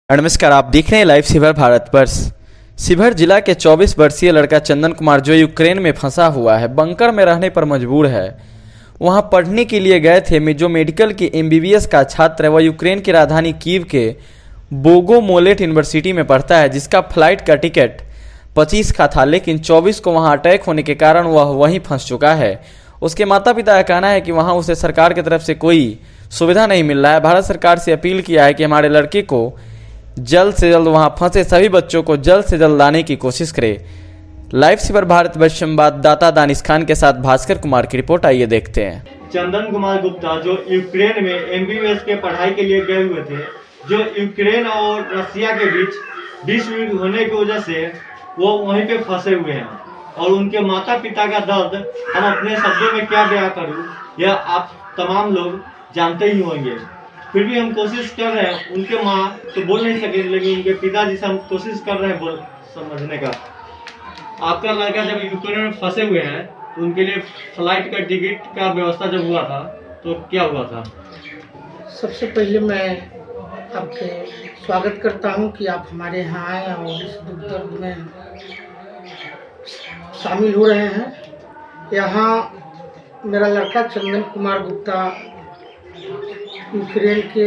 नमस्कार, आप देख रहे हैं लाइव शिवहर भारत वर्ष। शिवहर जिला के 24 वर्षीय लड़का चंदन कुमार जो यूक्रेन में फंसा हुआ है, बंकर में रहने पर मजबूर है। वहां पढ़ने के लिए गए थे। जो मेडिकल की MBBS का छात्र है, वह यूक्रेन की राजधानी कीव के बोगोमोलेट यूनिवर्सिटी में पढ़ता है, जिसका फ्लाइट का टिकट 25 का था, लेकिन 24 को वहां अटैक होने के कारण वह वहीं फंस चुका है। उसके माता पिता का कहना है कि वहां उसे सरकार की तरफ से कोई सुविधा नहीं मिल रहा है। भारत सरकार से अपील किया है कि हमारे लड़के को जल्द से जल्द वहां फंसे सभी बच्चों को जल्द से जल्द लाने की कोशिश करे। लाइव शिवहर भारत वर्ष संवाददाता दानिश खान के साथ भास्कर कुमार की रिपोर्ट, आइए देखते हैं। चंदन कुमार गुप्ता जो यूक्रेन में MBBS के पढ़ाई के लिए गए हुए थे, जो यूक्रेन और रसिया के बीच विश्व युद्ध होने की वजह से वो वहीं पे फंसे हुए हैं और उनके माता पिता का दर्द हम अपने शब्दों में क्या बयां करूं, यह आप तमाम लोग जानते ही होंगे। फिर भी हम कोशिश कर रहे हैं। उनके माँ तो बोल नहीं सके, लेकिन उनके पिताजी से हम कोशिश कर रहे हैं बोल समझने का। आपका लड़का जब यूक्रेन में फंसे हुए हैं तो उनके लिए फ्लाइट का टिकट का व्यवस्था जब हुआ था तो क्या हुआ था? सबसे पहले मैं आपके स्वागत करता हूं कि आप हमारे यहाँ आए और इस दुख दर्द में शामिल हो रहे हैं। यहाँ मेरा लड़का चंदन कुमार गुप्ता यूक्रेन के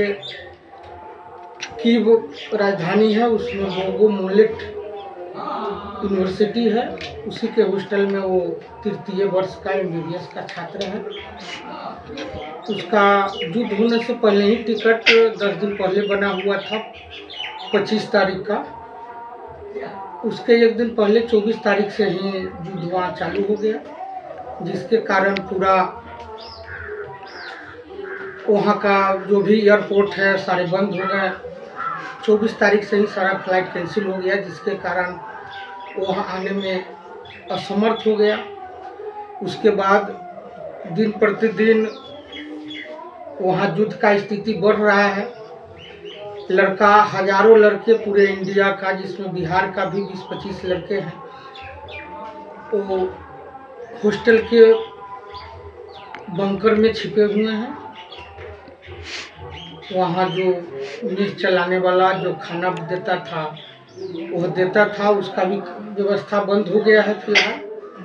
कीव राजधानी है, उसमें बोगोमोलेट यूनिवर्सिटी है, उसी के हॉस्टल में वो तृतीय वर्ष का MBBS का छात्र है। उसका युद्ध होने से पहले ही टिकट 10 दिन पहले बना हुआ था, 25 तारीख का। उसके एक दिन पहले 24 तारीख से ही युद्ध वहाँ चालू हो गया, जिसके कारण पूरा वहाँ का जो भी एयरपोर्ट है सारे बंद हो गए। 24 तारीख से ही सारा फ्लाइट कैंसिल हो गया, जिसके कारण वहाँ आने में असमर्थ हो गया। उसके बाद दिन प्रतिदिन वहाँ युद्ध का स्थिति बढ़ रहा है। लड़का हजारों लड़के पूरे इंडिया का, जिसमें बिहार का भी 20-25 लड़के हैं, वो हॉस्टल के बंकर में छिपे हुए हैं। वहाँ जो मेस चलाने वाला जो खाना देता था वह देता था, उसका भी व्यवस्था बंद हो गया है फिलहाल।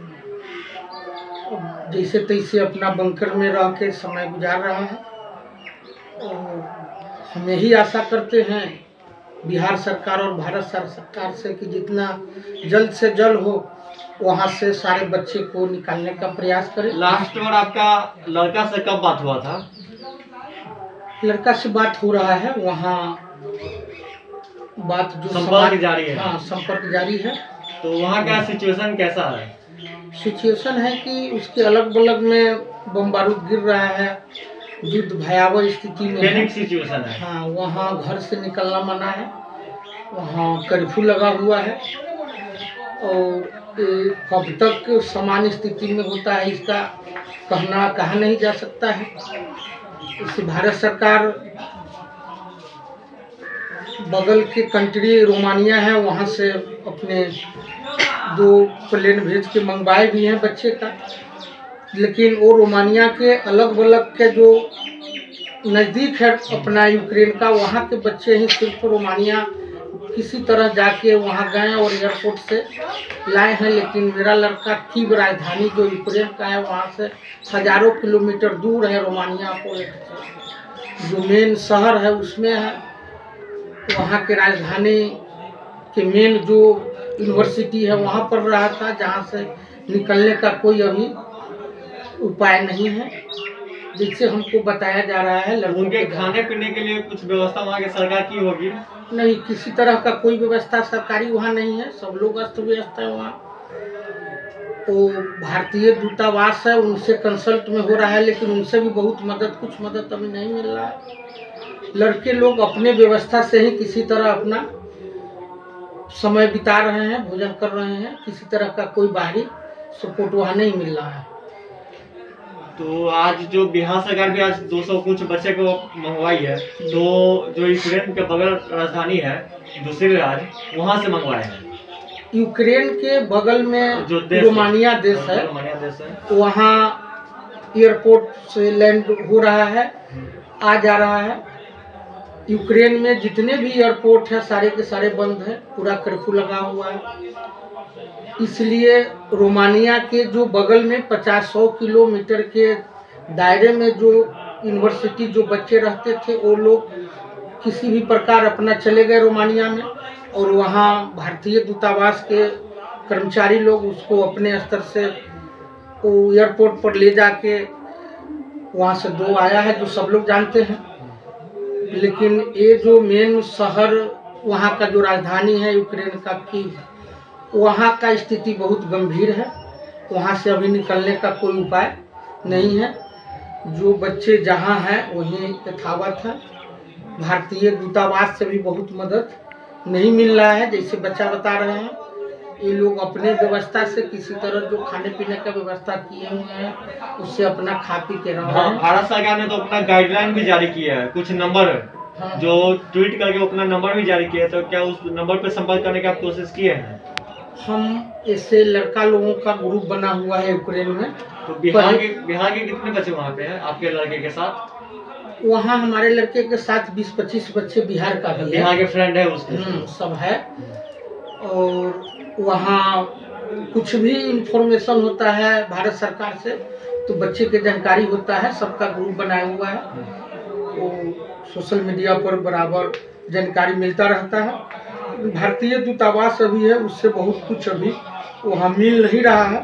जैसे तैसे अपना बंकर में रह के समय गुजार रहा है। और हम यही आशा करते हैं बिहार सरकार और भारत सरकार से कि जितना जल्द से जल्द हो वहाँ से सारे बच्चे को निकालने का प्रयास करें। लास्ट बार आपका लड़का से कब बात हुआ था? लड़का से बात हो रहा है, वहाँ बात जो संपर्क जारी है। हाँ, संपर्क जारी है। तो वहाँ का सिचुएशन कैसा है? सिचुएशन है कि उसके अलग बगल में बम बारूद गिर रहा है, युद्ध भयावह स्थिति में है। सिचुएशन है। हाँ, वहाँ घर से निकलना मना है, वहाँ कर्फ्यू लगा हुआ है और कब तक सामान्य स्थिति में होता है इसका कहा नहीं जा सकता है। इसे भारत सरकार बगल के कंट्री रोमानिया है, वहाँ से अपने 2 प्लेन भेज के मंगवाए भी हैं बच्चे का, लेकिन वो रोमानिया के अलग बगल के जो नज़दीक है अपना यूक्रेन का, वहाँ के बच्चे ही सिर्फ रोमानिया किसी तरह जाके वहाँ गए और एयरपोर्ट से लाए हैं। लेकिन मेरा लड़का कीव राजधानी जो यूक्रेन का है, वहाँ से हजारों किलोमीटर दूर है रोमानिया को, जो मेन शहर है उसमें है। वहाँ के राजधानी के मेन जो यूनिवर्सिटी है वहाँ पढ़ रहा था, जहाँ से निकलने का कोई अभी उपाय नहीं है, जिससे हमको बताया जा रहा है। उनके खाने पीने के लिए कुछ व्यवस्था वहाँ की सरकार की होगी? नहीं, किसी तरह का कोई व्यवस्था सरकारी वहाँ नहीं है, सब लोग अस्त व्यस्त है वहाँ। तो भारतीय दूतावास है, उनसे कंसल्ट में हो रहा है, लेकिन उनसे भी कुछ मदद अभी नहीं मिल रहा है। लड़के लोग अपने व्यवस्था से ही किसी तरह अपना समय बिता रहे हैं, भोजन कर रहे हैं, किसी तरह का कोई बाहरी सपोर्ट वहाँ नहीं मिल रहा है। तो आज जो बिहार सरकार भी आज 200 कुछ बच्चे को मंगवाई है, तो जो यूक्रेन के बगल राजधानी है दूसरे राज्य, वहाँ से मंगवाए हैं। यूक्रेन के बगल में जो रोमानिया देश है, वहाँ एयरपोर्ट से लैंड हो रहा है, आ जा रहा है। यूक्रेन में जितने भी एयरपोर्ट हैं सारे के सारे बंद हैं, पूरा कर्फ्यू लगा हुआ है। इसलिए रोमानिया के जो बगल में 50-100 किलोमीटर के दायरे में जो यूनिवर्सिटी जो बच्चे रहते थे वो लोग किसी भी प्रकार अपना चले गए रोमानिया में, और वहाँ भारतीय दूतावास के कर्मचारी लोग उसको अपने स्तर से वो एयरपोर्ट पर ले जाके वहाँ से 2 आया है जो सब लोग जानते हैं। लेकिन ये जो मेन शहर वहाँ का जो राजधानी है यूक्रेन का कीव, वहाँ का स्थिति बहुत गंभीर है। वहाँ से अभी निकलने का कोई उपाय नहीं है। जो बच्चे जहाँ हैं वहीं यथावत है। भारतीय दूतावास से भी बहुत मदद नहीं मिल रहा है। जैसे बच्चा बता रहे हैं, ये लोग अपने व्यवस्था से किसी तरह जो खाने पीने का व्यवस्था किए हुए हैं उससे अपना खा पी के रह रहे हैं। भारत सरकार ने तो अपना गाइडलाइन भी जारी किया है, कुछ नंबर जो ट्वीट करके अपना नंबर भी जारी किया है। तो क्या उस नंबर पे संपर्क करने की आप कोशिश किए हैं? हम ऐसे लड़का लोगों का ग्रुप बना हुआ है यूक्रेन में। तो बिहार के कितने बच्चे वहाँ पे हैं आपके लड़के के साथ? वहाँ हमारे लड़के के साथ 20-25 बच्चे बिहार का भी है। बिहार के फ्रेंड है उसके? सब है। और वहाँ कुछ भी इंफॉर्मेशन होता है भारत सरकार से तो बच्चे के जानकारी होता है। सबका ग्रुप बनाया हुआ है, वो सोशल मीडिया पर बराबर जानकारी मिलता रहता है। भारतीय दूतावास अभी है, उससे बहुत कुछ अभी वहाँ मिल नहीं रहा है।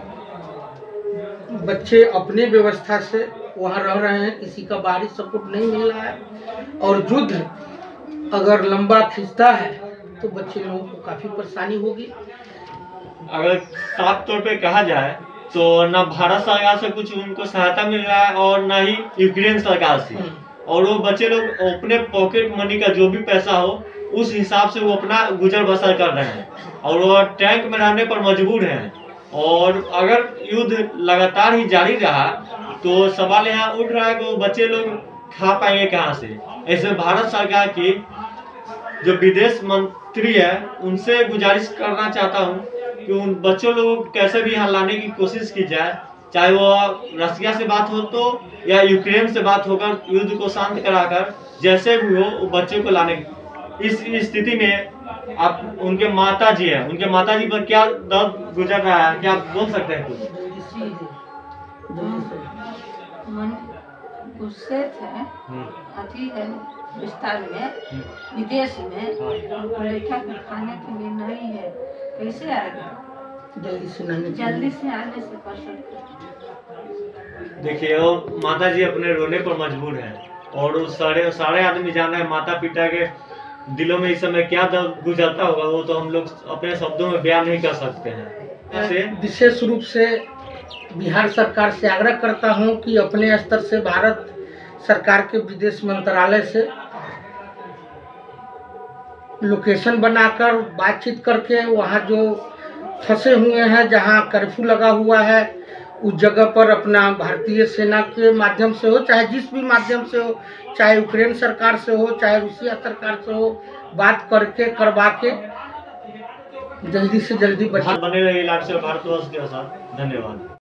बच्चे अपने व्यवस्था से वहाँ रह रहे हैं, किसी का बाहरी सपोर्ट नहीं मिल रहा है। और युद्ध अगर लंबा खिंचता है तो बच्चे लोगों को काफ़ी परेशानी होगी। अगर साफ तौर पे कहा जाए तो ना भारत सरकार से कुछ उनको सहायता मिल रहा है और ना ही यूक्रेन सरकार से, और वो बच्चे लोग अपने पॉकेट मनी का जो भी पैसा हो उस हिसाब से वो अपना गुजर बसर कर रहे हैं, और वो टैंक में रहने पर मजबूर हैं। और अगर युद्ध लगातार ही जारी रहा तो सवाल यहाँ उठ रहा है कि वो बच्चे लोग खा पाएंगे कहाँ से। ऐसे भारत सरकार की जो विदेश मंत्री है उनसे गुजारिश करना चाहता हूँ कि उन बच्चों लोगों को कैसे भी यहाँ लाने की कोशिश की जाए, चाहे वो रसिया से बात हो तो या यूक्रेन से बात होकर युद्ध को शांत कराकर जैसे भी हो वो बच्चों को लाने की। इस स्थिति में आप उनके माताजी हैं, उनके माताजी पर क्या दर्द गुजर रहा है, क्या आप बोल सकते हैं कुछ? गुस्से थे, अति है विस्तार में विदेश में, लेखा के खाने के लिए नहीं है, कैसे आएगा? जल्दी से आने से कर सकते। देखिए वो माता जी अपने रोने पर मजबूर हैं, और उस सारे आदमी जाना है माता पिता के दिलों में इस समय क्या दर्द गुजरता होगा वो तो हम लोग अपने शब्दों में बयान नहीं कर सकते हैं। ऐसे विशेष रूप से बिहार सरकार से आग्रह करता हूं कि अपने स्तर से भारत सरकार के विदेश मंत्रालय से लोकेशन बनाकर बातचीत करके वहां जो फंसे हुए हैं, जहां कर्फ्यू लगा हुआ है, उस जगह पर अपना भारतीय सेना के माध्यम से हो, चाहे जिस भी माध्यम से हो, चाहे यूक्रेन सरकार से हो, चाहे रूसिया सरकार से हो, बात करके करवा के जल्दी से जल्दी बने रहिए। लाइव से भारतवर्ष के साथ धन्यवाद।